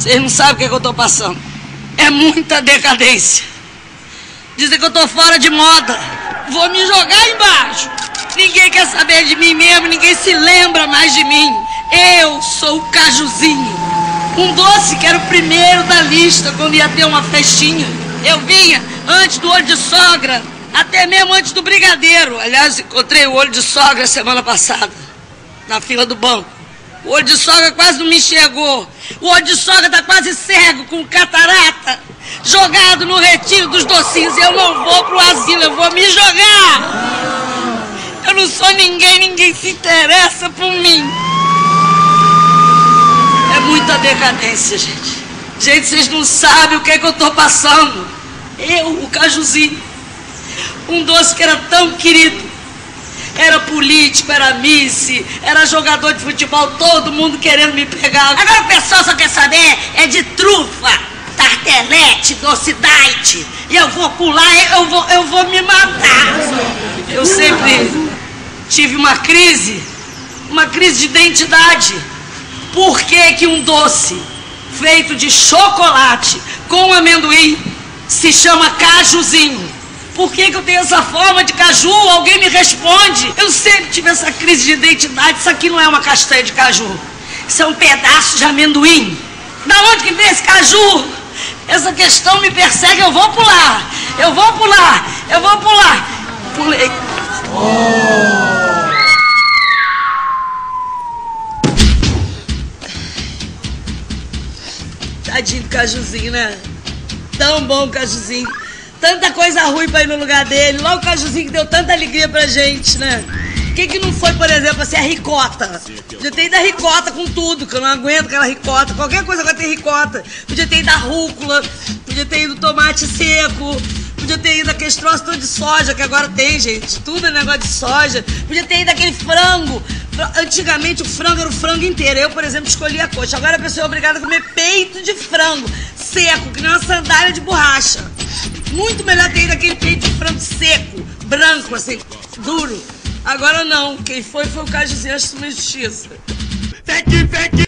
Vocês não sabem o que é que eu tô passando. É muita decadência. Dizem que eu tô fora de moda. Vou me jogar embaixo. Ninguém quer saber de mim mesmo, ninguém se lembra mais de mim. Eu sou o Cajuzinho. Um doce que era o primeiro da lista quando ia ter uma festinha. Eu vinha antes do olho de sogra, até mesmo antes do brigadeiro. Aliás, encontrei o olho de sogra semana passada, na fila do banco. O olho de sogra quase não me enxergou. O olho de sogra tá quase cego, com catarata, jogado no retiro dos docinhos. Eu não vou pro asilo, eu vou me jogar. Eu não sou ninguém, ninguém se interessa por mim. É muita decadência, gente. Gente, vocês não sabem o que é que eu tô passando. Eu, o Cajuzinho, um doce que era tão querido. Era político, era miss, era jogador de futebol, todo mundo querendo me pegar. Agora o pessoal só quer saber de trufa, tartelete, doce diet. E eu vou pular, eu vou me matar. Eu sempre tive uma crise de identidade. Por que um doce feito de chocolate com amendoim se chama Cajuzinho? Por que eu tenho essa forma de caju? Alguém me responde. Eu sempre tive essa crise de identidade. Isso aqui não é uma castanha de caju. Isso é um pedaço de amendoim. Da onde que vem esse caju? Essa questão me persegue. Eu vou pular. Eu vou pular. Eu vou pular. Pulei. Tadinho do Cajuzinho, né? Tão bom o Cajuzinho. Tanta coisa ruim pra ir no lugar dele. Logo o Cajuzinho que deu tanta alegria pra gente, né? Quem que não foi, por exemplo, assim, a ricota? Podia ter ido da ricota com tudo, que eu não aguento aquela ricota. Qualquer coisa agora tem ricota. Podia ter ido da rúcula, podia ter ido tomate seco, podia ter ido aqueles troços todos de soja, que agora tem, gente. Tudo é negócio de soja. Podia ter ido aquele frango. Antigamente o frango era o frango inteiro. Eu, por exemplo, escolhi a coxa. Agora a pessoa é obrigada a comer peito de frango seco, que nem uma sandália de borracha. Muito melhor ter ido aquele peito de frango seco, branco, assim, duro. Agora não. Quem foi o Cajuzinho. Acho isso uma injustiça.